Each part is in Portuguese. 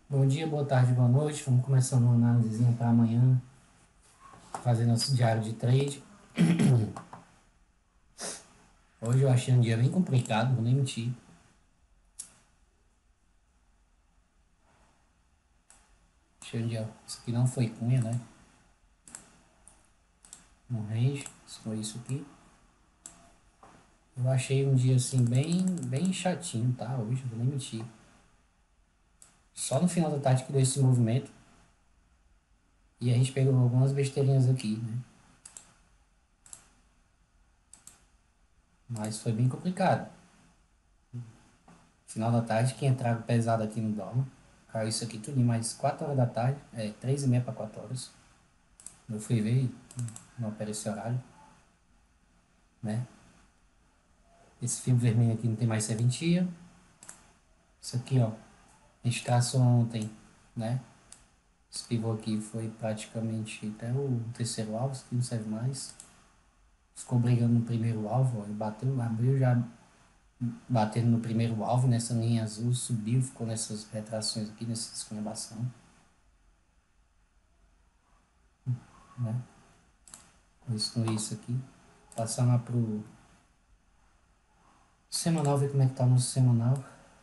Bom dia, boa tarde, boa noite. Vamos começando uma análisezinha para amanhã, fazer nosso diário de trade. Hoje eu achei um dia bem complicado, vou nem mentir. Achei um dia. Isso aqui não foi cunha, né? Um range, isso foi isso aqui. Eu achei um dia assim bem chatinho, tá? Hoje, vou nem mentir. Só no final da tarde que deu esse movimento. E a gente pegou algumas besteirinhas aqui, né? Mas foi bem complicado. Final da tarde, que entraram pesado aqui no dólar. Caiu isso aqui tudo em mais 4 horas da tarde. 3h30 para 4 horas. Eu fui ver e não apareceu horário, né? Esse fio vermelho aqui não tem mais serventia. Isso aqui, ó, a gente traçou ontem, né? Esse pivô aqui foi praticamente até o terceiro alvo, isso aqui não serve mais. Ficou brigando no primeiro alvo, ó, ele bateu, abriu já batendo no primeiro alvo, nessa linha azul, subiu, ficou nessas retrações aqui, nessa esculhambação, né? Isso aqui. Passando lá pro semanal, ver como é que tá o nosso semanal.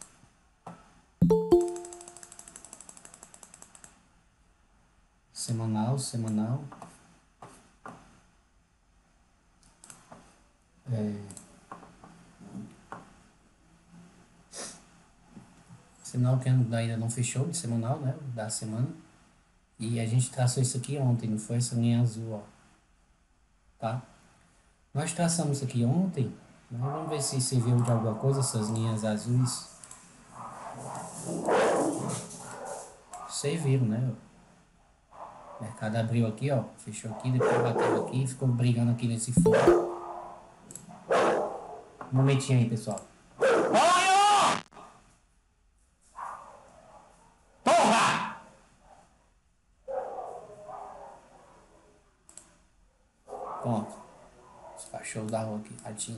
Semanal. Semanal que ainda não fechou, de semanal, né? Da semana. E a gente traçou isso aqui ontem, não foi essa linha azul, ó. Tá? Nós traçamos isso aqui ontem, né? Vamos ver se serviu de alguma coisa essas linhas azuis. Serviram, né? O mercado abriu aqui, ó. Fechou aqui, depois bateu aqui, ficou brigando aqui nesse fundo. Um momentinho aí, pessoal. Porra! Pronto. Os cachorros da rua aqui, ratinho.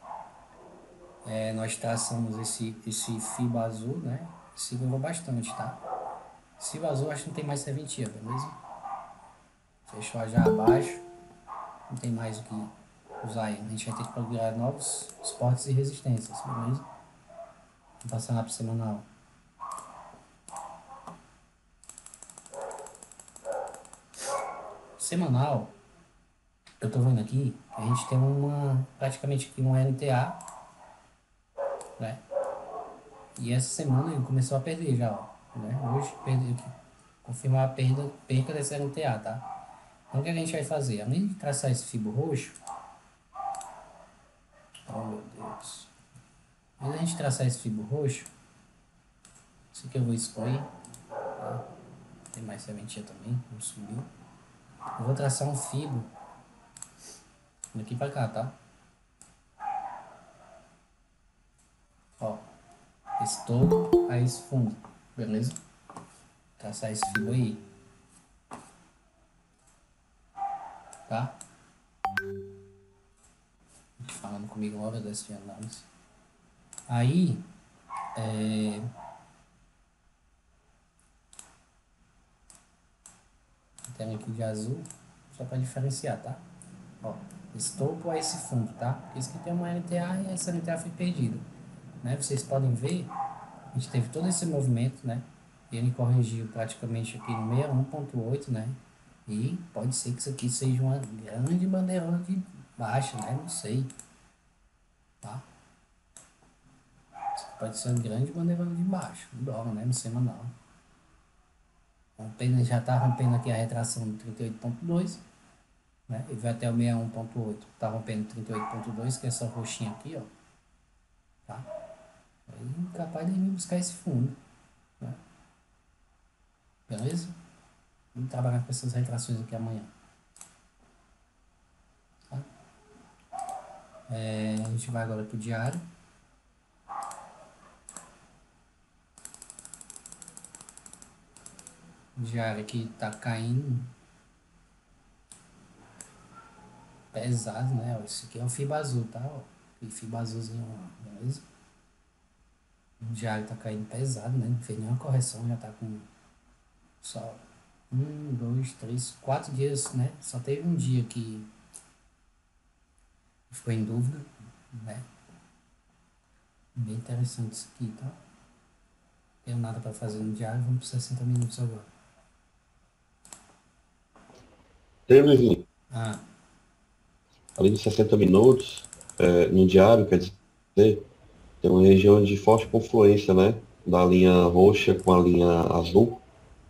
Nós traçamos esse fibra azul, né? Segurou bastante, tá? Esse fibra azul acho que não tem mais serventia, beleza? Fechou já abaixo. Não tem mais o que usar aí. A gente vai ter que procurar novos suportes e resistências, beleza? Vou passar lá pro semanal. Semanal, eu tô vendo aqui que a gente tem praticamente aqui um LTA, né? E essa semana ele começou a perder já, ó, né? Hoje perdeu aqui, confirmar a perca desse LTA, tá? Então o que a gente vai fazer? Além de traçar esse fibro roxo, oh meu Deus, além de a gente traçar esse fibro roxo, isso aqui eu vou excluir, tá? Tem mais sementinha também, não subiu. Eu vou traçar um fibro daqui pra cá, tá? Ó, esse todo a esse fundo, beleza? Traçar esse fibro aí, tá? Falando comigo logo desse análise. Aí, tem aqui de azul, só para diferenciar, tá? Ó, esse topo a esse fundo, tá? Porque isso aqui tem uma LTA e essa LTA foi perdida, né? Vocês podem ver, a gente teve todo esse movimento, né? E ele corrigiu praticamente aqui no 61.8, né? E pode ser que isso aqui seja uma grande bandeirona de baixa, né? Não sei, tá? Isso pode ser uma grande bandeirona de baixa, no dólar, né? No semanal. Rompendo, já está rompendo aqui a retração do 38.2, né? E vai até o 61.8. Está rompendo 38.2, que é essa roxinha aqui, ó. Tá? Aí capaz de ir buscar esse fundo, né? Beleza? Vamos trabalhar com essas retrações aqui amanhã. Tá? A gente vai agora para o diário. O diário aqui tá caindo pesado, né? Ó, esse aqui é o fibra azul, tá? Ó, e fibra azulzinho, beleza? O diário tá caindo pesado, né? Não fez nenhuma correção, já tá com só 4 dias, né? Só teve um dia que ficou em dúvida, né? Bem interessante isso aqui, tá? Não tenho nada para fazer no diário, vamos para 60 minutos agora. Tem, Luizinho, Ah, além de 60 minutos, no diário, quer dizer, tem uma região de forte confluência, né? Da linha roxa com a linha azul.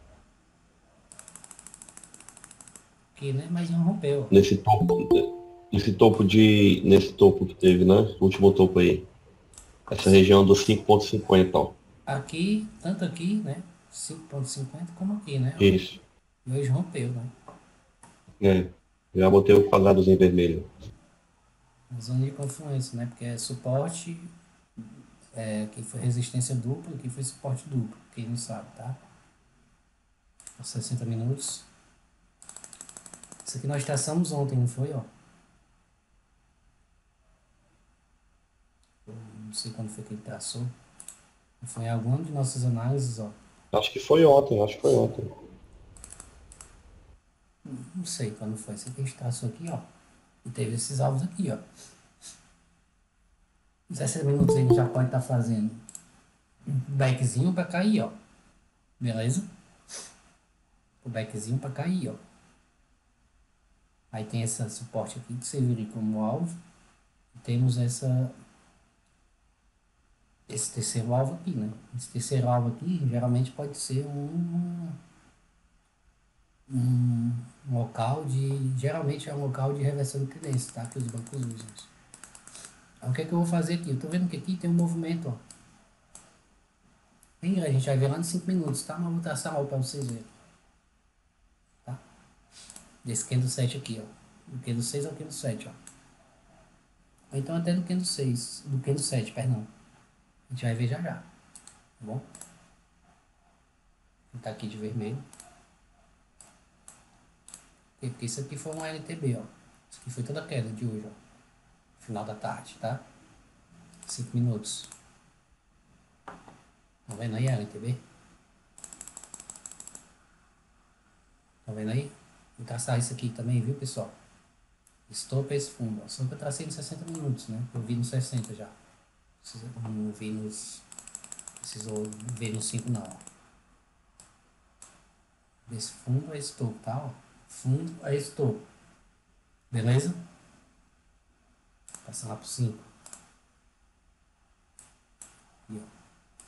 aqui, né? Mas não rompeu. Nesse topo, nesse topo que teve, né? O último topo aí. Essa região dos 5,50, ó. Aqui, tanto aqui, né? 5,50 como aqui, né? Ó. Isso. E hoje rompeu, né? É. Já botei o quadradozinho vermelho. A zona de confluência, né? Porque é suporte, aqui foi resistência dupla, aqui foi suporte duplo. Quem não sabe, tá? 60 minutos. Isso aqui nós traçamos ontem, não foi, ó? Não sei quando foi que ele traçou. Foi em alguma de nossas análises, ó. Acho que foi ontem, acho que foi ontem. Não sei quando foi. Esse aqui a gente traçou aqui, ó. E teve esses alvos aqui, ó. 17 minutos ele já pode estar fazendo um backzinho para cair, ó. Beleza? O backzinho para cair, ó. Aí tem esse suporte aqui que serviria como alvo. E temos esse terceiro alvo aqui, né? Esse terceiro alvo aqui geralmente pode ser um local de... Geralmente é um local de reversão de tendência, tá? Que os bancos usam. Aí, o que é que eu vou fazer aqui? Eu tô vendo que aqui tem um movimento, ó. E a gente vai ver lá nos 5 minutos, tá? Mas vou traçar mal para vocês verem. Tá? Desse candle 7 aqui, ó. Do candle 6 ao candle 7, ó. Ou então até do candle 6, do candle 7, perdão. A gente vai ver já já, tá bom? Vou tá aqui de vermelho. Porque isso aqui foi um LTB, ó. Isso aqui foi toda a queda de hoje, ó. Final da tarde, tá? 5 minutos. Tá vendo aí a LTB? Tá vendo aí? Vou traçar isso aqui também, viu, pessoal? Estou para esse fundo, ó. Só que eu tracei nos 60 minutos, né? Eu vi nos 60 já. Não vi nos... Precisou ver nos 5 não, ó. Desse fundo a esse topo, tá? Ó. Fundo a esse topo. Beleza? Passar lá pro 5. Aqui, ó.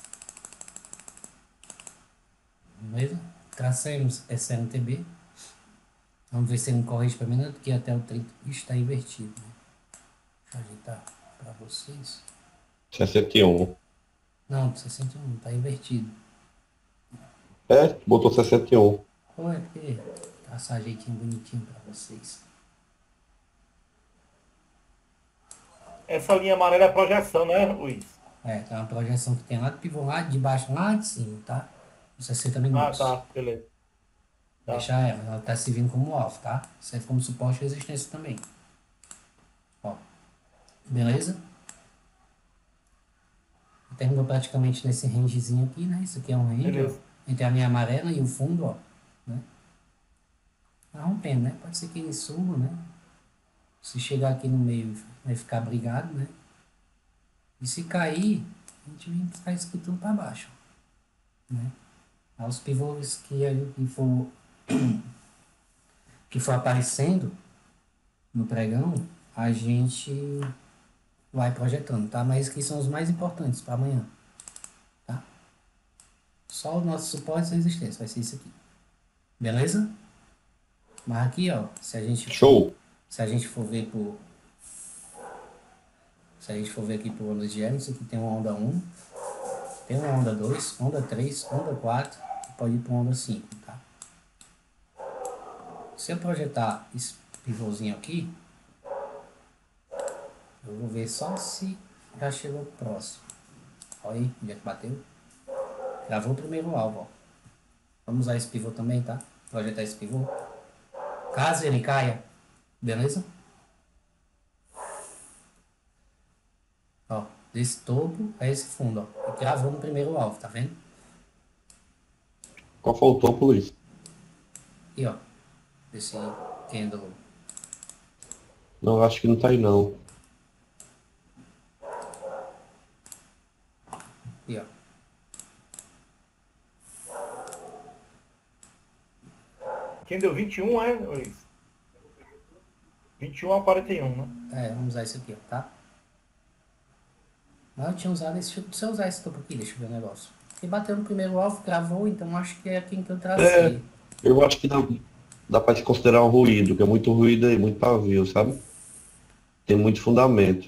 Beleza? Tracemos essa NTB. Vamos ver se ele não corrige para mim, porque até o 30 está invertido, né? Deixa eu ajeitar para vocês. 61. Não, 61, está invertido. Botou 61. Ou é porque traçar jeitinho bonitinho para vocês. Essa linha amarela é a projeção, né, Luiz? Tem uma projeção que tem lá do pivô, lá de baixo, lá de cima, tá? Os 60 Ah, minutos. tá, beleza. Tá. Deixar ela tá servindo como alvo, tá? Serve como suporte e resistência também. Ó, beleza? Terminou praticamente nesse rangezinho aqui, né? Isso aqui é um range, ó, entre a linha amarela e o fundo, ó, né? Tá rompendo, né? Pode ser que ele suba, né? Se chegar aqui no meio, vai ficar brigado, né? E se cair, a gente vai ficar isso aqui tudo para baixo, né? Aí os pivôs que for aparecendo no pregão, a gente vai projetando, tá? Mas que são os mais importantes para amanhã, tá? Só o nosso suporte e resistência vai ser isso aqui. Beleza? Mas aqui, ó, Show. se a gente for ver aqui por ondas de Hertz, aqui tem uma onda 1, tem uma onda 2, onda 3, onda 4, e pode ir para onda 5, tá? Se eu projetar esse pivôzinho aqui, eu vou ver só se já chegou próximo. Olha aí, onde é que bateu. Gravou o primeiro alvo, ó. Vamos usar esse pivô também, tá? Projetar esse pivô. Caso ele caia, beleza? Ó, Desse topo a esse fundo, ó. E cravou no primeiro alvo, tá vendo? Qual foi o topo, Luiz? Aqui, ó. Desse candle. Não, eu acho que não tá aí não. Aqui, ó. Quem deu 21 é, Luiz? 21 a 41, né? Vamos usar isso aqui, ó, tá? Mas eu tinha usado esse. Deixa eu usar esse topo aqui, deixa eu ver o negócio. Porque bateu no primeiro alvo, cravou, então acho que é aqui que eu tracei. Eu acho que dá para se considerar um ruído, que é muito ruído aí, muito pavio, sabe? Tem muito fundamento.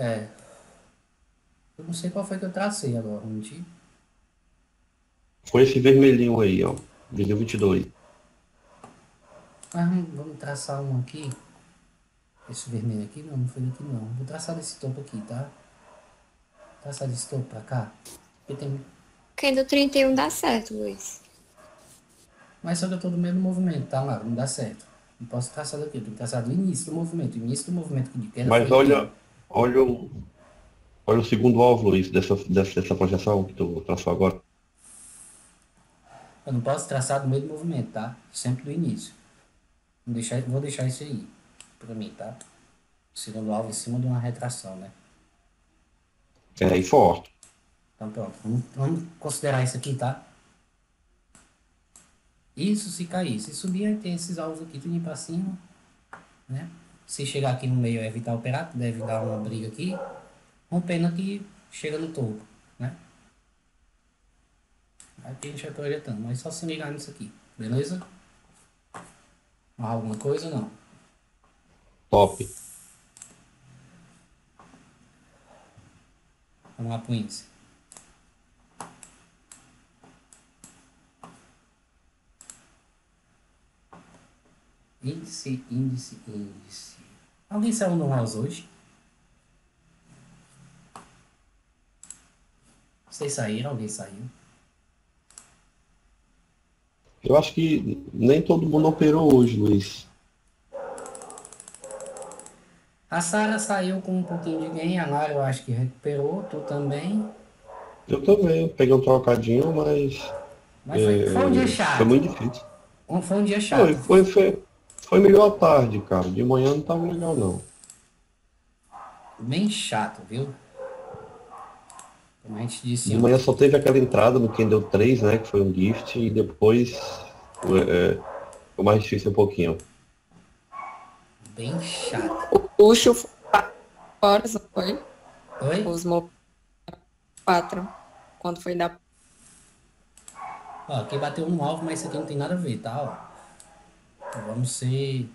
Eu não sei qual foi que eu tracei agora, não mentir. Foi esse vermelhinho aí, ó. 2022. Mas vamos traçar um aqui. Esse vermelho aqui, não foi daqui não. Vou traçar desse topo aqui, tá? Traçar desse topo pra cá. Porque tem... Candle 31 dá certo, Luiz. Mas só que eu tô no mesmo movimento, tá, Mara? Não dá certo. Não posso traçar daqui, eu tenho que traçar do início do movimento. O início do movimento de queda Mas foi olha, aqui. olha o segundo alvo, Luiz, dessa projeção que tu traçou agora. Eu não posso traçar do meio do movimento, tá? Sempre do início. Vou deixar isso aí pra mim, tá? Segundo alvo em cima de uma retração, né? É, e forte. Então pronto, vamos considerar isso aqui, tá? Isso se cair. Se subir, aí tem esses alvos aqui tudo pra cima, né? Se chegar aqui no meio, evitar operar, deve dar uma briga aqui. Rompendo aqui, chega no topo, né? Aqui a gente vai projetando, mas só se ligar nisso aqui, beleza? Mais alguma coisa não? Top. Vamos lá pro índice. Índice. Alguém saiu no house hoje? Vocês saíram? Alguém saiu? Eu acho que nem todo mundo operou hoje, Luiz. A Sara saiu com um pouquinho de gain, a Lara eu acho que recuperou, tu também. Eu também, peguei um trocadinho, mas Mas foi um dia chato. foi muito difícil. Foi um dia chato. Foi melhor à tarde, cara. De manhã não tava legal, não. Bem chato, viu? Como a gente disse De ontem. manhã só teve aquela entrada no quem deu 3, né? Que foi um gift, e depois foi mais difícil um pouquinho. Bem chato. O luxo foi 4 horas, não foi? Oi? Os 4. Quando foi da. Ó, aqui bateu um alvo, mas isso aqui não tem nada a ver, tá? Ó. Não vamos ser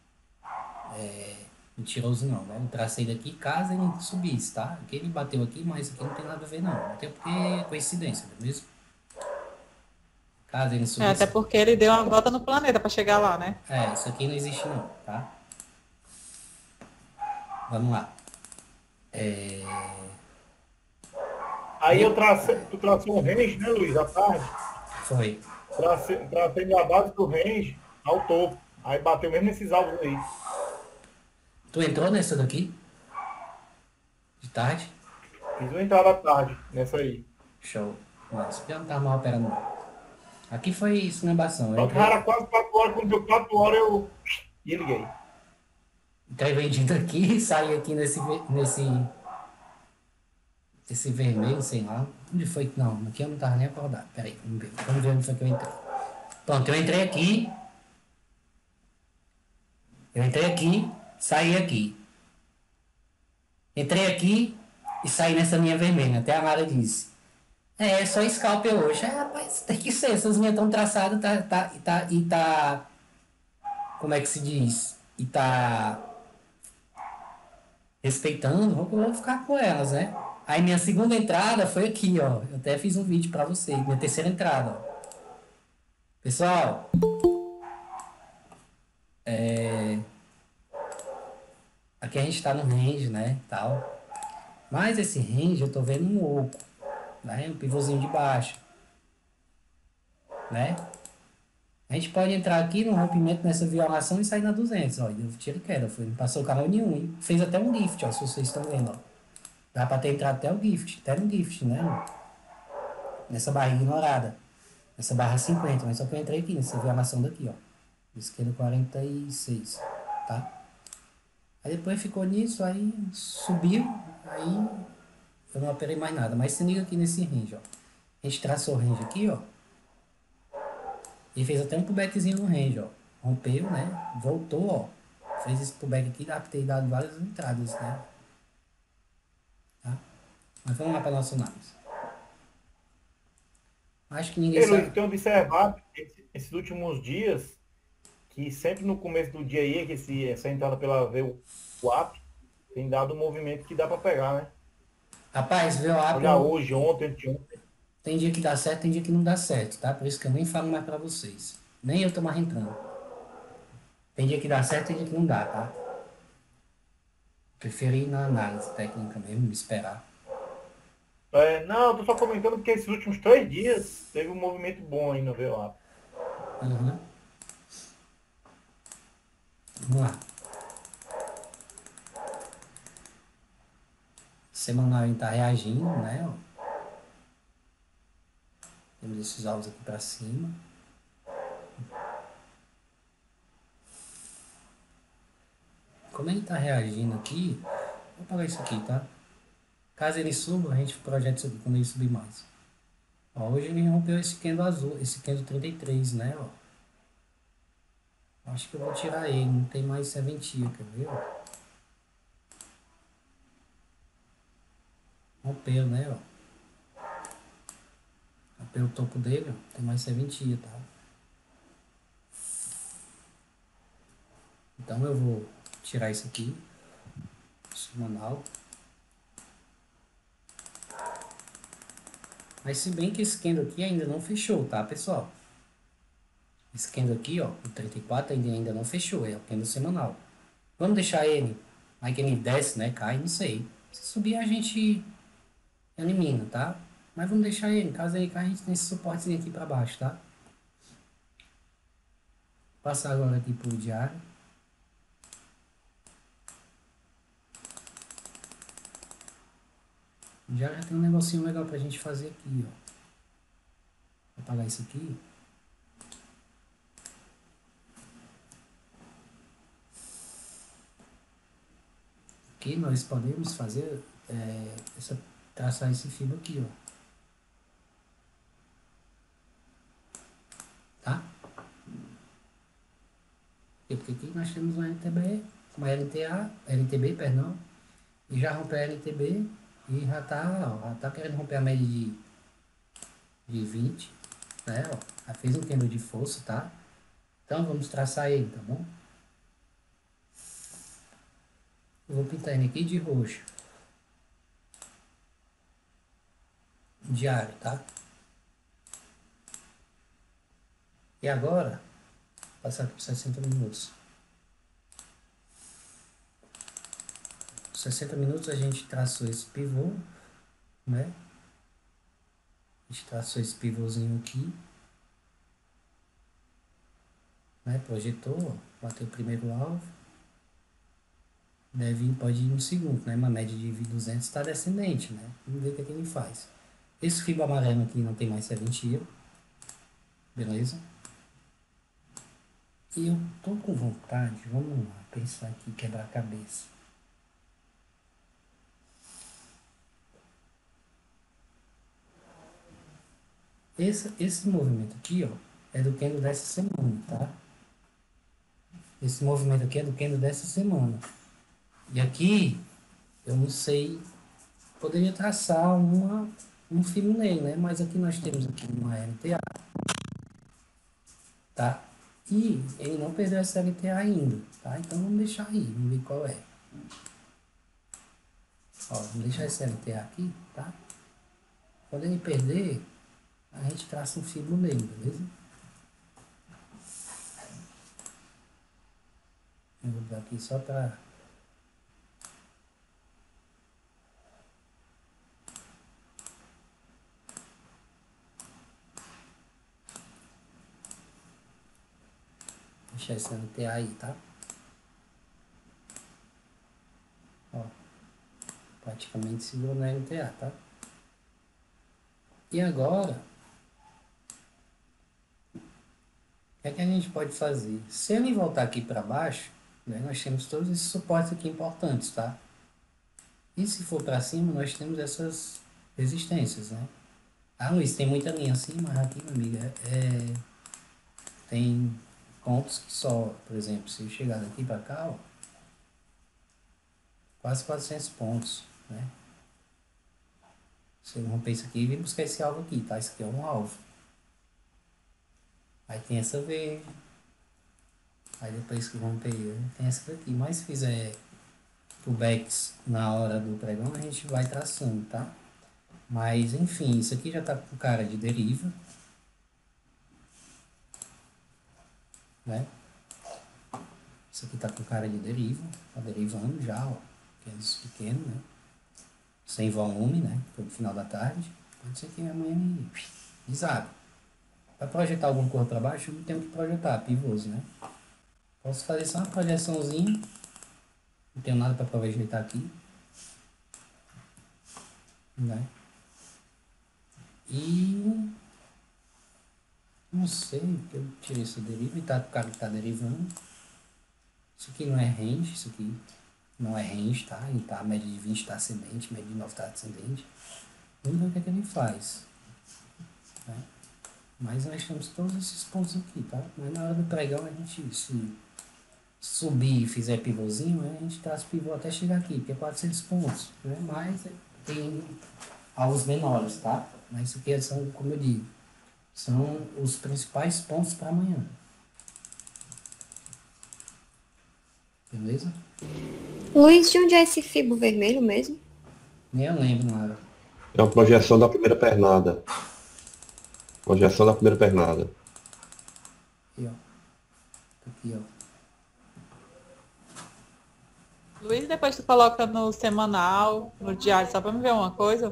mentiroso não, né? Eu tracei daqui caso ele subisse, tá? Aqui ele bateu aqui, mas isso aqui não tem nada a ver não. Até porque é coincidência, não é mesmo? Caso ele subisse. Até porque ele deu uma volta no planeta para chegar lá, né? Isso aqui não existe não, tá? Vamos lá. Aí tu traçou um range, né, Luiz, à tarde? Foi. Tracei na base do range ao topo. Aí bateu mesmo nesses alvos aí. Tu entrou nessa daqui? De tarde? Fiz uma entrada à tarde nessa aí. Show. Mas já não tava mal operando não. Aqui foi esculhambação. Só que era quase 4 horas, quando deu 4 horas eu liguei. Entrei vendido aqui, saí aqui nesse vermelho, sei lá. Onde foi que... Não, aqui eu não tava nem acordado. Pera aí, vamos ver onde foi que eu entrei. Pronto, eu entrei aqui. Saí aqui. Entrei aqui e saí nessa linha vermelha. Até a Mara disse. É só scalper hoje. Rapaz, tem que ser. Essas linhas estão traçadas tá... Como é que se diz? E tá... respeitando, vou ficar com elas, né? Aí minha segunda entrada foi aqui, ó. Eu até fiz um vídeo pra vocês. Minha terceira entrada, ó. Pessoal, aqui a gente tá no range, né, tal. Mas esse range eu tô vendo um oco, né? Um pivôzinho de baixo, né? A gente pode entrar aqui no rompimento nessa violação e sair na 200, ó. Deu tiro e queda, passou o canal nenhum, hein? Fez até um lift, ó, se vocês estão vendo, ó. Dá pra ter entrado até o gift, até no gift, né? Nessa barra ignorada. Nessa barra 50, mas só que eu entrei aqui nessa violação daqui, ó. Esquerda 46, tá? Aí depois ficou nisso, aí subiu, aí eu não operei mais nada. Mas se liga aqui nesse range, ó. A gente traçou o range aqui, ó. E fez até um pullbackzinho no range, ó. Rompeu, né? Voltou, ó. Fez esse pullback aqui, dá pra ter dado várias entradas, né? Tá? Mas vamos lá pra nossa análise. Acho que ninguém Ei, Luiz, sabe. tenho observado esses últimos dias que sempre no começo do dia aí, que essa entrada pela VWAP tem dado um movimento que dá para pegar, né? Rapaz, VWAP, Olha hoje, ontem, anteontem. tem dia que dá certo, tem dia que não dá certo, tá? Por isso que eu nem falo mais pra vocês. Nem eu tô mais entrando. Tem dia que dá certo, tem dia que não dá, tá? Prefiro ir na análise técnica mesmo, esperar. Não, eu tô só comentando porque esses últimos 3 dias teve um movimento bom aí no VWAP. Uhum. Vamos lá. Semanal está reagindo, né? Ó. Temos esses alvos aqui para cima. Como ele está reagindo aqui, vou apagar isso aqui, tá? Caso ele suba, a gente projeta isso aqui quando ele subir mais. Ó, hoje ele rompeu esse candle azul, esse candle 33, né? Ó. Acho que eu vou tirar ele, não tem mais serventia, quer ver? Ó. Rompeu, né? Ó. Rompeu o topo dele, ó. Tem mais serventia, tá? Então eu vou tirar isso aqui, semanal. Mas se bem que esse candle aqui ainda não fechou, tá, pessoal? Esse candle aqui, ó, o 34 ainda não fechou, é o candle semanal. Vamos deixar ele, aí que ele desce, né, cai, não sei. Se subir a gente elimina, tá? Mas vamos deixar ele, caso ele caia, a gente tem esse suportezinho aqui pra baixo, tá? Vou passar agora aqui pro diário. Já tem um negocinho legal pra gente fazer aqui, ó. Vou apagar isso aqui. Aqui nós podemos fazer, traçar esse fibra aqui, ó. Tá? Porque aqui nós temos uma LTB, uma LTB, perdão, e já rompeu a LTB e já tá querendo romper a média de 20, né? Ó, já fez um candle de força, tá? Então vamos traçar ele, tá bom? Eu vou pintar ele aqui de roxo. Diário, tá? E agora, passar aqui por 60 minutos. 60 minutos a gente traçou esse pivô, né? A gente traçou esse pivôzinho aqui, né? Projetou, ó, bateu o primeiro alvo. Pode ir no segundo, né? Uma média de 200 está descendente, né? Vamos ver o que, é que ele faz. Esse fibra amarelo aqui não tem mais serventia, beleza? E eu tô com vontade, vamos lá, pensar aqui, quebrar a cabeça. Esse movimento aqui, ó, é do candle dessa semana, tá? Esse movimento aqui é do candle dessa semana. E aqui, eu não sei, poderia traçar um fio nele, né? Mas aqui nós temos aqui uma LTA, tá? E ele não perdeu essa LTA ainda, tá? Então vamos deixar aí, vamos ver qual é. Ó, vamos deixar essa LTA aqui, tá? Quando ele perder, a gente traça um fibro nele, beleza? Eu vou dar aqui só para... deixar essa LTA aí, tá? Ó, Praticamente segurou na LTA, tá? E agora, o que é que a gente pode fazer? Se ele voltar aqui para baixo, né, nós temos todos esses suportes aqui importantes, tá? E se for para cima, nós temos essas resistências, né? Ah, Luiz, tem muita linha assim, mas aqui, minha amiga, tem pontos que só, por exemplo, se eu chegar daqui para cá, ó, quase 400 pontos, né? Se eu romper isso aqui, vem buscar esse alvo aqui, tá? Isso aqui é um alvo. Aí tem essa verde. Aí depois que romper, tem essa daqui. Mas se fizer pullbacks na hora do pregão, a gente vai traçando, tá? Mas, enfim, isso aqui já tá com cara de deriva, né? Isso aqui tá com cara de deriva, tá derivando já, ó. Aqueles pequenos, né? Sem volume, né? Foi no final da tarde. Pode ser que amanhã me desabe. Para projetar alguma coisa para baixo, eu não tenho que projetar, pivôs, né? Posso fazer só uma projeçãozinha. Não tenho nada para projetar aqui, né? E não sei, porque eu tirei esse deriva e tá, o cara que tá derivando. Isso aqui não é range, isso aqui não é range, tá? Ele tá, a média de 20 tá ascendente, a média de 9 tá descendente. Vamos ver o que é que ele faz, né? Mas nós temos todos esses pontos aqui, tá? Mas na hora do pregão a gente, se subir e fizer pivôzinho, né, a gente traz pivô até chegar aqui, porque é 400 pontos, né? Mas tem alvos menores, tá? Mas isso aqui são, como eu digo, são os principais pontos para amanhã. Beleza? Luiz, de onde é esse fibo vermelho mesmo? Nem eu lembro, Nara. É uma projeção da primeira pernada. Projeção da primeira pernada. Aqui, ó. Aqui, ó. Luiz, depois tu coloca no semanal, no diário, só pra me ver uma coisa.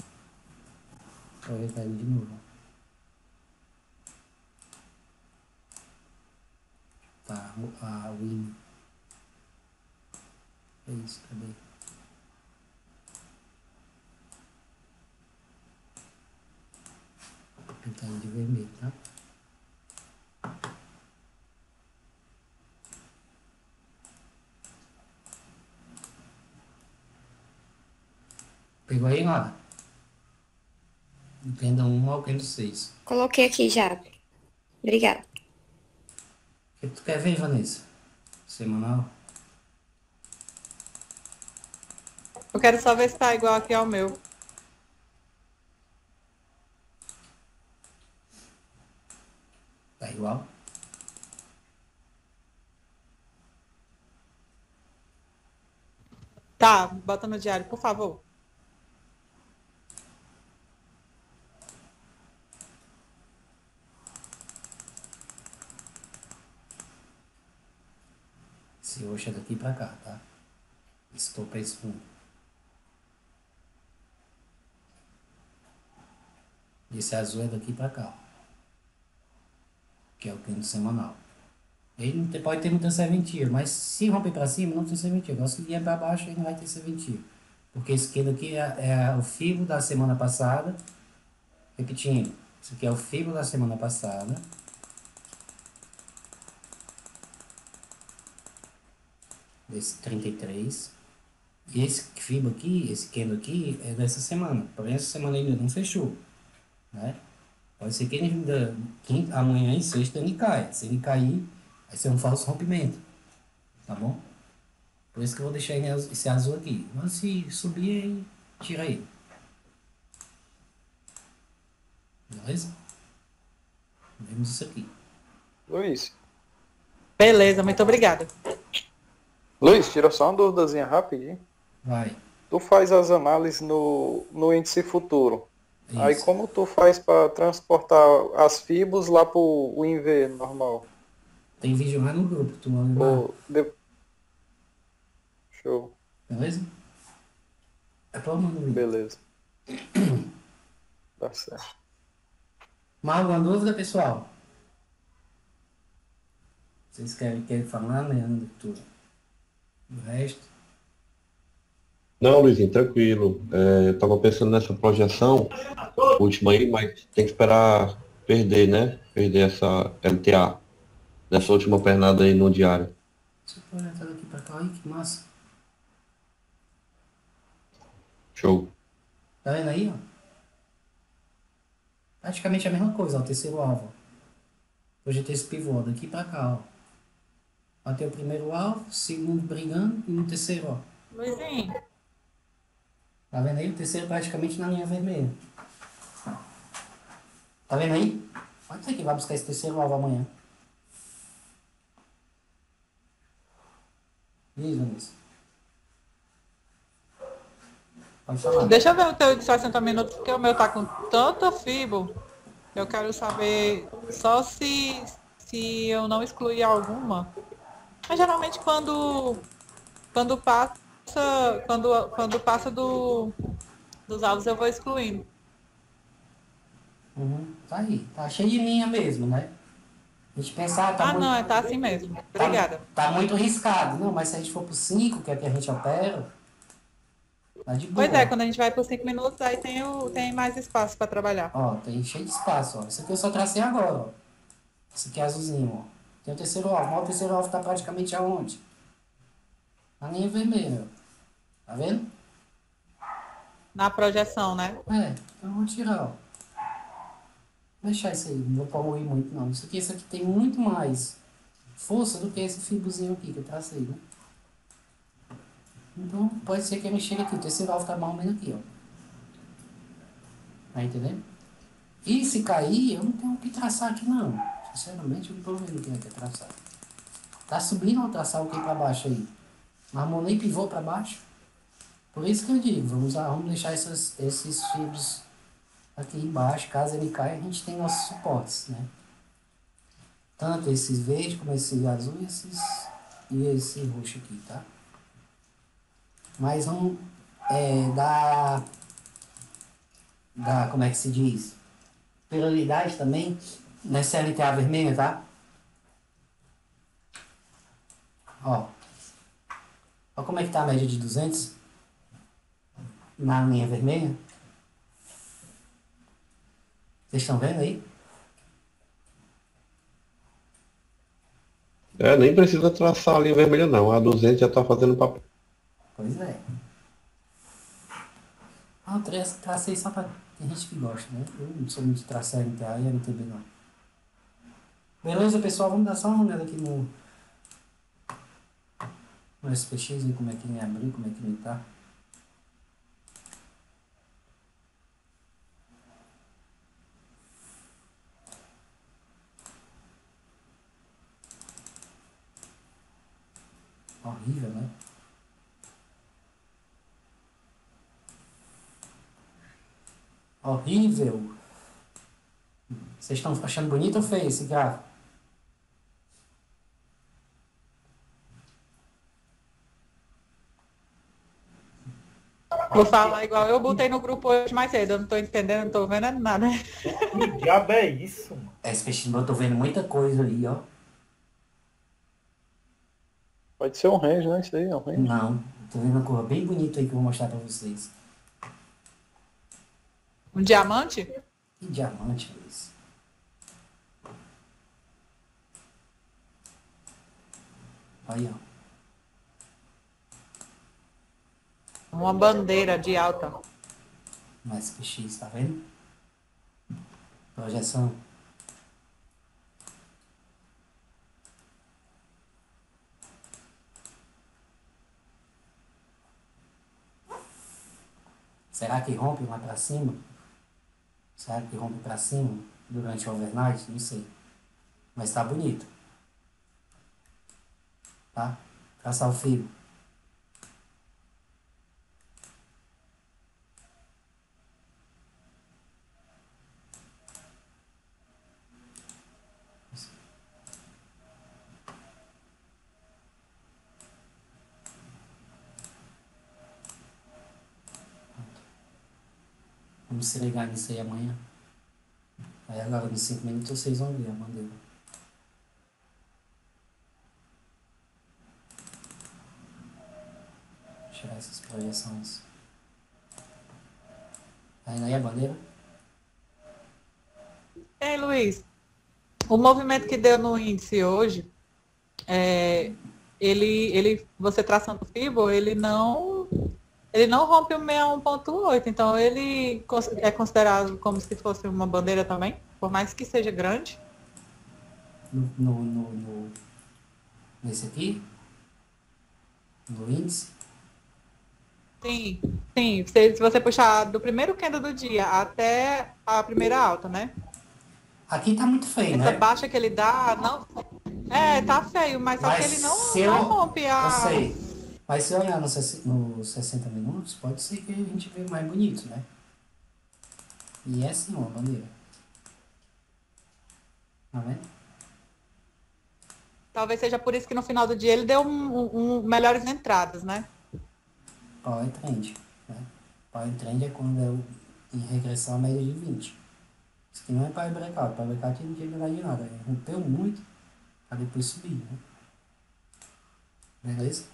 Olha, caiu de novo. Tá, a Win. É isso, cadê? Pintando de vermelho, tá? Pegou aí, Nara? Entenda 1 ao candle 6. Coloquei aqui já. Obrigada. O que tu quer ver, Vanessa? Semanal? Eu quero só ver se tá igual aqui ao meu. Tá igual? Tá, bota no diário, por favor. Esse roxo é daqui pra cá, tá? Esse topo é esse fundo. E esse azul é daqui pra cá, ó. Que é o candle semanal. Ele não pode ter muita serventia, mas se romper para cima, não tem serventia. Agora, se vier para baixo, ele não vai ter serventia. Porque esse aqui é o fibo da semana passada. Repetindo, isso aqui é o fibo da semana passada. Desse 33. E esse fibo aqui, esse candle aqui, é dessa semana. Porém, essa semana ainda não fechou, né? Pode ser que ele ainda, amanhã e sexta ele caia. Se ele cair, vai ser um falso rompimento, tá bom? Por isso que eu vou deixar esse azul aqui. Mas se subir, aí tira ele. Beleza? Vemos isso aqui. Luiz, Beleza, muito obrigada. tira só uma duvidazinha rapidinho. Vai. Tu faz as análises no índice futuro. Aí Isso. como tu faz para transportar as fibos lá pro INV normal? Tem vídeo lá no grupo, tu vai levar. Show. Beleza? É pra mano, vídeo. Beleza. Tá certo. Mais alguma dúvida, pessoal? Vocês querem falar, Leandro, tudo? O resto? Não, Luizinho, tranquilo. Eu tava pensando nessa projeção última aí, mas tem que esperar perder, né? Perder essa LTA, nessa última pernada aí no diário. Você pode entrar daqui pra cá, aí, que massa. Show. Tá vendo aí, ó? Praticamente a mesma coisa, ó, o terceiro alvo. Ó. Hoje tem esse pivô daqui pra cá, ó. Bateu o primeiro alvo, segundo brigando e no terceiro, ó. Luizinho, Tá vendo aí? O terceiro praticamente na linha vermelha. Tá vendo aí? Pode ser que vai buscar esse terceiro alvo amanhã. Isso, Vinícius. Pode falar. deixa eu ver o teu de 60 minutos, porque o meu tá com tanta fibo. Eu quero saber só se eu não excluir alguma. Mas geralmente quando passa, quando passa dos alvos eu vou excluindo. Uhum, tá aí. Tá cheio de linha mesmo, né? A gente pensar, Ah, não, tá assim mesmo. Obrigada. tá muito arriscado. Não, mas se a gente for pro 5, que é que a gente opera, tá de Pois é, boa. quando a gente vai por 5 minutos, aí tem mais espaço para trabalhar. Ó, tem cheio de espaço, ó. Isso aqui eu só tracei agora, ó. Esse aqui é azulzinho, ó. Tem o terceiro alvo. Mas o terceiro alvo tá praticamente aonde? Na linha vermelha, ó. Tá vendo? Na projeção, né? É, então eu vou tirar, ó. Vou deixar isso aí, não vou poluir muito não. Isso aqui tem muito mais força do que esse fibozinho aqui que eu tracei, né? Então pode ser que ele chegue aqui. O terceiro alvo tá mais ou menos aqui, ó. Tá entendendo? E se cair, eu não tenho o que traçar aqui não. Sinceramente, eu não tô vendo o que é que é traçar. Tá subindo ou traçar o que pra baixo aí? Não armou nem pivô pra baixo. Por isso que eu digo, vamos deixar esses fibros aqui embaixo. Caso ele caia, a gente tem nossos suportes, né? Tanto esses verdes como esse azul e esse roxo aqui, tá? Mas vamos dar, como é que se diz? Prioridade também nessa LTA vermelha, tá? Ó. Ó como é que tá a média de 200 na linha vermelha. Vocês estão vendo aí? Nem precisa traçar a linha vermelha não, a 200 já tá fazendo papel. Pois é. Ah, tracei só pra... Tem gente que gosta, né? Eu não sou muito de traçar LTA e MTB não. Beleza, pessoal? Vamos dar só uma olhada aqui no SPX, ver como é que ele abriu, como é que ele tá. Horrível, né? Horrível. Vocês estão achando bonito ou feio esse gráfico? Vou falar igual eu botei no grupo hoje mais cedo. Eu não tô entendendo, não tô vendo nada. Que diabo é isso, mano? SPX, eu tô vendo muita coisa aí, ó. Pode ser um range, né? Isso aí é um range. Não, tô vendo uma cor bem bonita aí que eu vou mostrar pra vocês. Um diamante? Que diamante é esse? Aí, ó. Uma bandeira de alta. No SPX, tá vendo? Projeção. Será que rompe lá pra cima? Será que rompe pra cima durante o overnight? Não sei. Mas tá bonito. Tá? Traçar o fio. Vamos se ligar nisso aí amanhã. Aí agora nos 5 minutos vocês vão ver a bandeira. tirar essas projeções. Aí a bandeira? Ei, Luiz, o movimento que deu no índice hoje, você traçando o FIBO, ele não rompe o 61,8, então ele é considerado como se fosse uma bandeira também, por mais que seja grande. Nesse aqui? No índice? Sim, sim. Se você puxar do primeiro candle do dia até a primeira alta, né? Aqui tá muito feio, Essa né? baixa que ele dá, não. Tá feio, mas só que ele não rompe Eu a. sei. Mas se olhar nos 60 minutos, pode ser que a gente veja mais bonito, né? E é sim uma bandeira. Tá vendo? Talvez seja por isso que no final do dia ele deu melhores entradas, né? Power Trend. Né? Power Trend é quando é em regressão à média de 20. Isso aqui não é Power Breakout. Power Breakout não tinha que dar de nada. Ele rompeu muito para depois subir, né? Beleza?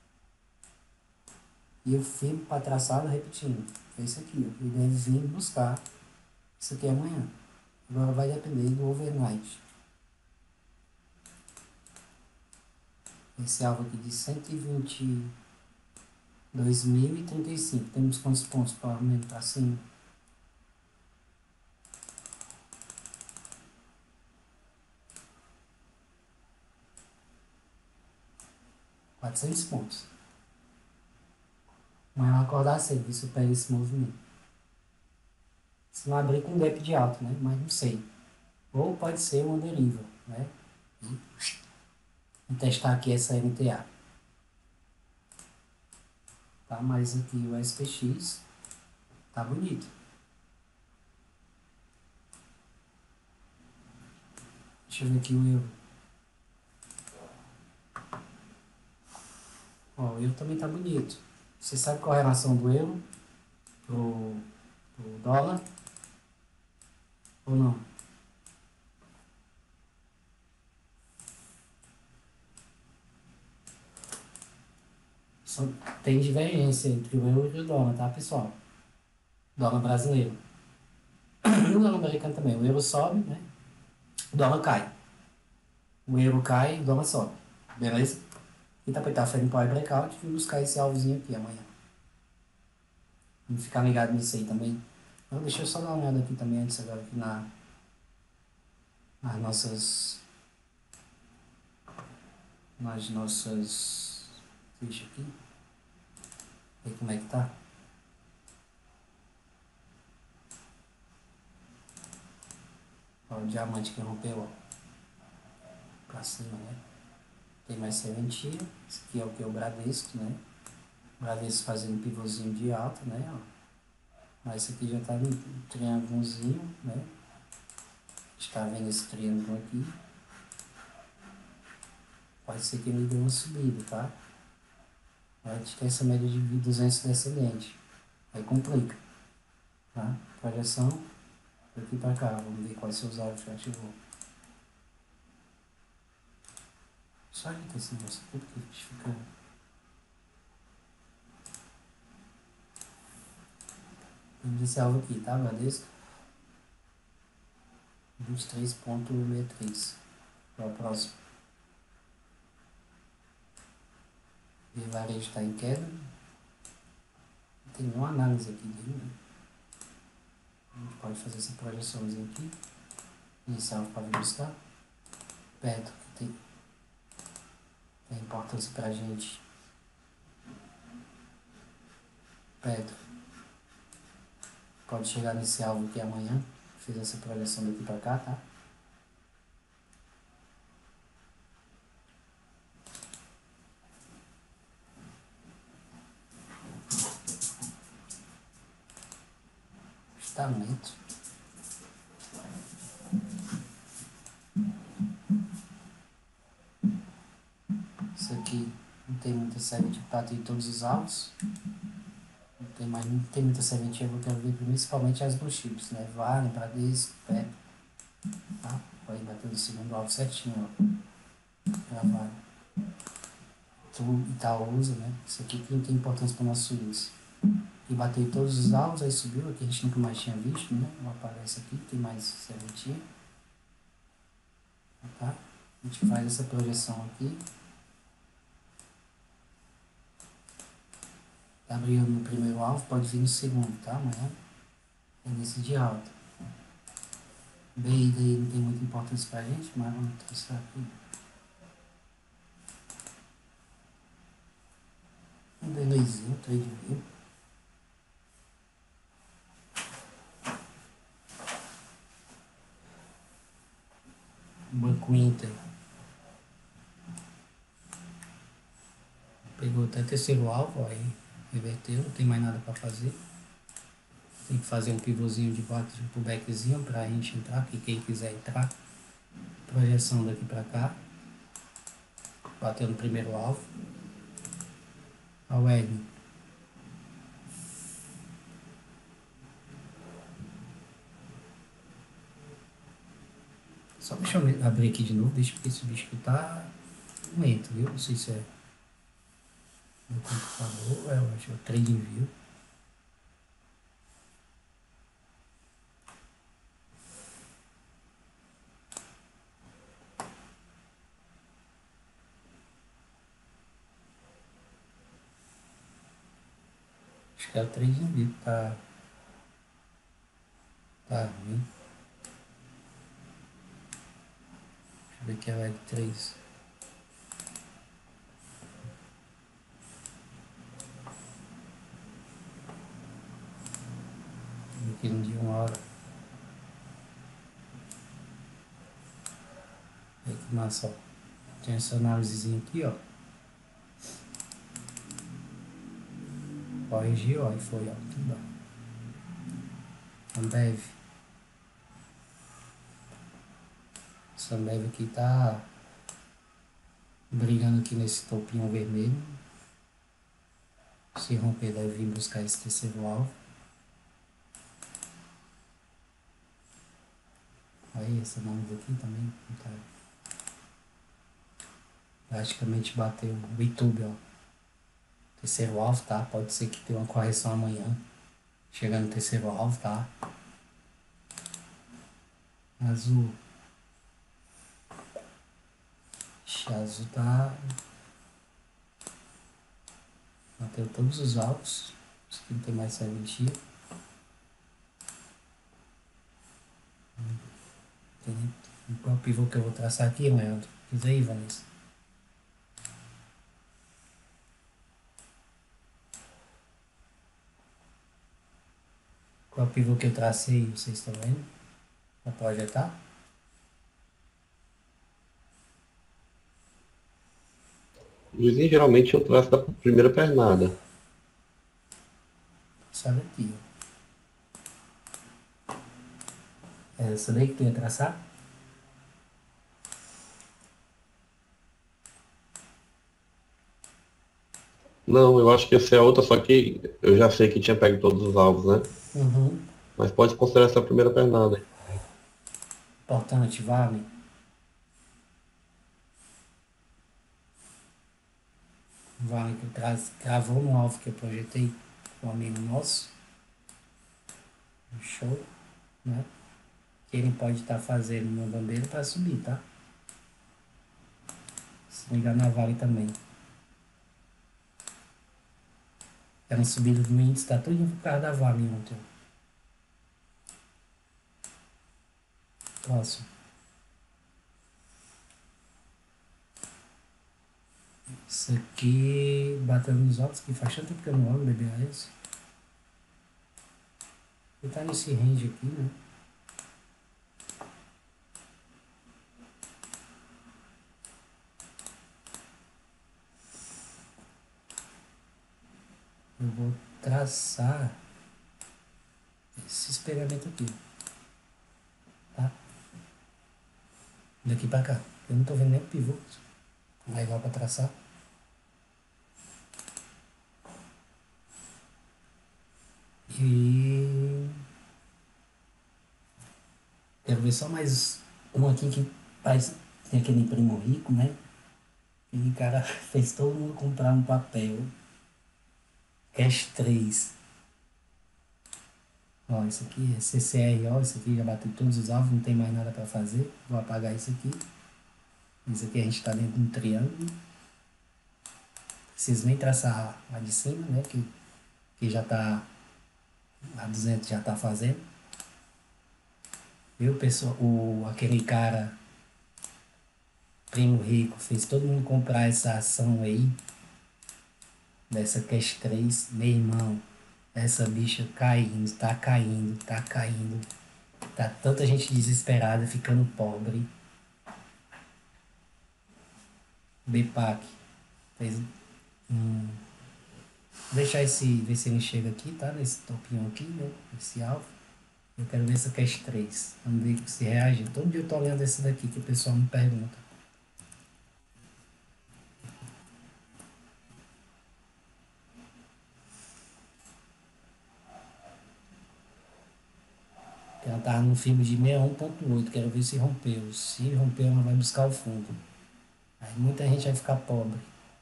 E o FIBO para traçado, repetindo, é isso aqui. Ó. Ele deve vir buscar isso aqui amanhã. Agora vai depender do overnight. Esse alvo aqui de 122.035. Temos quantos pontos para aumentar assim? R$ 400 pontos. Amanhã eu acordar cedo, ver se eu pego esse movimento. Se não abrir com gap de alto, né? Mas não sei. Ou pode ser uma deriva, né? Vou testar aqui essa MTA. Tá? Mas aqui o SPX tá bonito. Deixa eu ver aqui o euro. Ó, o euro também tá bonito. Você sabe qual é a relação do euro pro dólar? Ou não? Só tem divergência entre o euro e o dólar, tá, pessoal? Dólar brasileiro. E o dólar americano também. O euro sobe, né? O dólar cai. O euro cai, o dólar sobe. Beleza? E tá pra estar fazendo power breakout e buscar esse alvozinho aqui amanhã. Vamos ficar ligado nisso aí também. Então, deixa eu só dar uma olhada aqui também antes agora aqui nas nossas fichas aqui. Ver como é que tá. Ó, o diamante que rompeu, ó. Pra cima, né? Tem mais serventia. Esse aqui é o que é o Bradesco, né? O Bradesco fazendo pivôzinho de alta, né? Ó. Mas esse aqui já tá no triângulozinho, né? A gente tá vendo esse triângulo aqui. Pode ser que ele dê uma subida, tá? A gente tem essa média de 200 descendente. Aí complica. Tá? Projeção daqui pra cá. Vamos ver quais seus alvos que ativou. Só ajeita esse negócio aqui porque a gente fica... Temos esse alvo aqui, tá? Bradesco. 23,63. Qual é o próximo? O varejo está em queda. Tem uma análise aqui dele, né? A gente pode fazer essa projeçãozinha aqui. Esse alvo para buscar. Petro, que tem importância para a gente. Petro pode chegar nesse alvo aqui amanhã. Fiz essa projeção daqui para cá, tá? Ajustamento. Isso aqui não tem muita serventia para ter todos os alvos. Não tem muita serventia, eu quero ver principalmente as blue chips, né? Vale, Bradesco, Petro. Tá? Pode bater no segundo alvo certinho, ó. Já vale. tu e tal usa, né? Isso aqui que tem importância para nossos swings. E bateu todos os alvos, aí subiu, aqui a gente nunca mais tinha visto, né? Não aparece aqui, tem mais serventia. Tá? A gente faz essa projeção aqui. Tá brigando no primeiro alvo, pode vir no segundo, tá? Amanhã é nesse de alta. B daí não tem muita importância pra gente, mas vamos traçar aqui. Um delayzinho, 3,5. Banco Inter. Pegou até terceiro alvo, aí reverteu, não tem mais nada para fazer. Tem que fazer um pivôzinho de back pro backzinho pra gente entrar, aqui quem quiser entrar. Projeção daqui pra cá. Bateu no primeiro alvo. A Web. Só deixa eu abrir aqui de novo, deixa porque esse bicho aqui tá lento, viu? Não sei se é meu computador, eu acho que é o Trading View. Acho que é o Trading View que tá ruim. Deixa eu ver aqui a Web 3. Aqui no dia 1 hora. Olha que massa, ó. Tem essa análisezinha aqui, ó. Corrigiu, ó, e foi, ó. Tudo bem. Ambev. Essa Ambev aqui tá brigando aqui nesse topinho vermelho. Se romper, deve vir buscar esse terceiro alvo. Aí, essa análise aqui também tá, praticamente bateu o YouTube, ó. Terceiro alvo, tá? Pode ser que tenha uma correção amanhã. Chegando no terceiro alvo, tá? Azul. Ixi, azul tá... Bateu todos os alvos. Isso aqui não tem mais serventia. Qual pivô que eu vou traçar aqui, Leandro? Diz aí, Vanessa. Qual pivô que eu tracei, vocês estão vendo? Para projetar? Luizinho, geralmente eu traço da primeira pernada. Sabe aqui, ó. É essa daí que tu ia traçar? Não, eu acho que essa é outra, só que eu já sei que tinha pego todos os alvos, né? Uhum. Mas pode considerar essa primeira pernada. Importante, vale. Vale que gravou no alvo que eu projetei com um amigo nosso. Show, né? Que ele pode estar fazendo uma bandeira para subir, tá? Se ligar na vale também. Era uma subida do índice, tá tudo por causa da vale ontem. Próximo. Isso aqui bateu nos olhos, que faz tanto tempo que eu não olho BBAS. Ele tá nesse range aqui, né? Eu vou traçar esse experimento aqui, tá? Daqui pra cá. Eu não tô vendo nem o pivô. Legal pra traçar. E quero ver só mais um aqui que faz, tem aquele primo rico, né? E o cara fez todo mundo comprar um papel. Cash 3. Ó, isso aqui é CCR, ó, isso aqui já bateu todos os alvos, não tem mais nada para fazer. Vou apagar isso aqui. Isso aqui a gente está dentro de um triângulo. Preciso nem traçar a de cima, né? Que já tá. A 200 já tá fazendo. Viu, pessoal? Aquele cara, primo rico, fez todo mundo comprar essa ação aí. Dessa Cash 3. Meu irmão, essa bicha caindo, tá caindo, tá caindo. Tá tanta gente desesperada, ficando pobre. BPAC fez deixar ver se ele chega aqui, tá? Nesse topinho aqui, né? Esse alvo. Eu quero ver essa Cash 3. Vamos ver se reage. Todo dia eu tô olhando esse daqui que o pessoal me pergunta. Ela tava no filme de 61.8. Quero ver se rompeu. Se rompeu, ela vai buscar o fundo. Aí muita gente vai ficar pobre.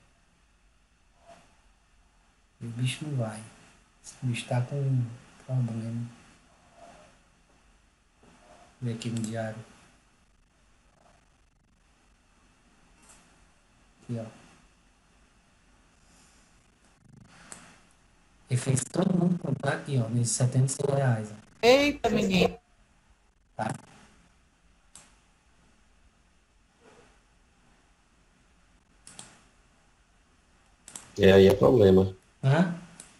E o bicho não vai. Esse bicho tá com um problema. Vou ver aqui no diário. Aqui, ó. Ele fez todo mundo comprar aqui, ó. Nesses R$ 76, ó. Eita, menino. Tá? Aí é problema. Hã?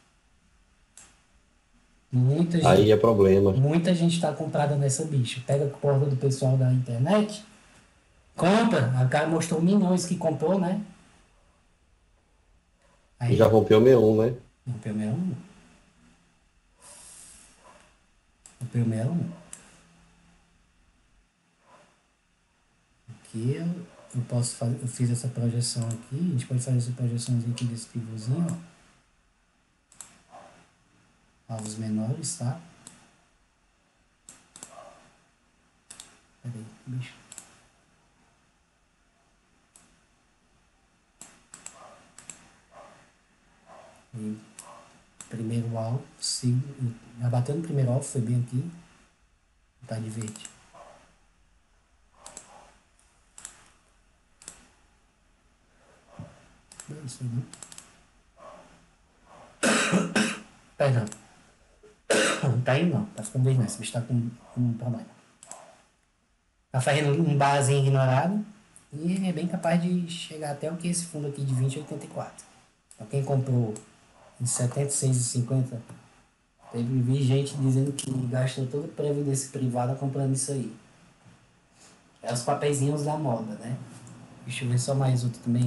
Aí é problema. Muita gente está comprada nessa bicha. Pega a porta do pessoal da internet, compra. A cara mostrou milhões que comprou, né? Aí Já rompeu 61, né? rompeu 61. Rompeu 61. Aqui eu posso fazer. Eu fiz essa projeção aqui. A gente pode fazer essa projeçãozinha aqui desse pivôzinho, ó. Alvos menores, tá? Peraí, bicho. E primeiro alvo, já bateu no primeiro alvo, foi bem aqui. Tá de verde. Não é isso aí, não. Perdão. Não tá indo não, tá ficando bem não. Esse bicho tá com um problema. Tá fazendo um barzinho ignorado e é bem capaz de chegar até o que esse fundo aqui de 20,84. Então quem comprou em 76,50, vi gente dizendo que gastou toda a previdência privada comprando isso aí. É os papeizinhos da moda, né? Deixa eu ver só mais outro também.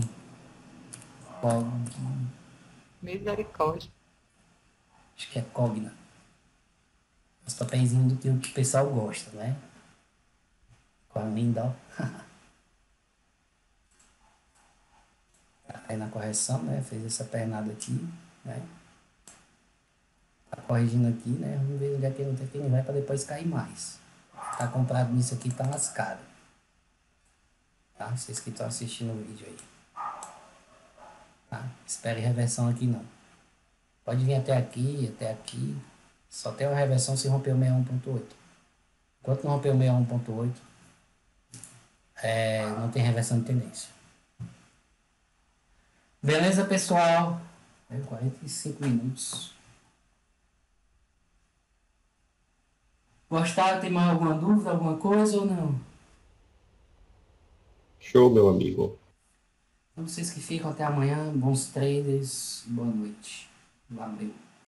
Misericórdia. Acho que é Cogna. Os papeizinhos do que o pessoal gosta, né? Com a Lindal. Aí na correção, né? Fez essa pernada aqui, né? Tá corrigindo aqui, né? Vamos ver onde é que ele vai para depois cair mais. Tá comprado nisso aqui, tá lascado. Tá? Vocês que estão assistindo o vídeo aí. Tá? Espere reversão aqui não. Pode vir até aqui. Só tem uma reversão se romper o 61.8. Enquanto não romper o 61.8, não tem reversão de tendência. Beleza, pessoal? 45 minutos. Gostaram? Tem mais alguma dúvida, alguma coisa ou não? Show, meu amigo. Então, vocês que ficam até amanhã, bons traders, boa noite. Valeu.